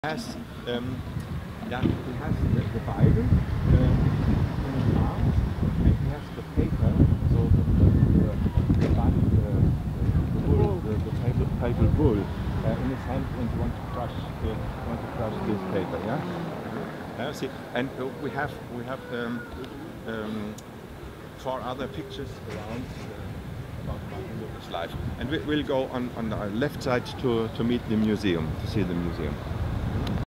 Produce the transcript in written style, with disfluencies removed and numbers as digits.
Has yeah, he has the Bible in his arms, and he has the paper, so the bull, the papal bull in his hand, and want to crush this paper. Yeah. See, and we have four other pictures around about Martin Luther's life, and we'll go on the left side to meet the museum, to see the museum.